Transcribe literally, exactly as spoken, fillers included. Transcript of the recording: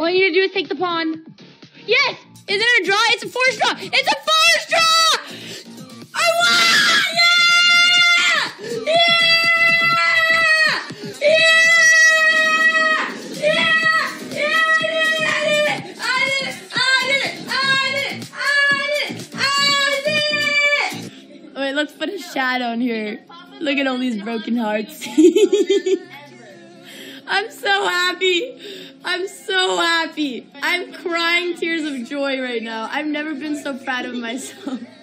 All you need to do is take the pawn. Yes! Is it a draw? It's a four straw! It's a four straw! I won! Yeah! Yeah! Yeah! Yeah! Yeah! I did it! I did it! I did it! I did it! I did it! I did it! I did it! Wait, let's put a shadow in here. Look at all these broken hearts. I'm so happy. I'm so happy. I'm crying tears of joy right now. I've never been so proud of myself.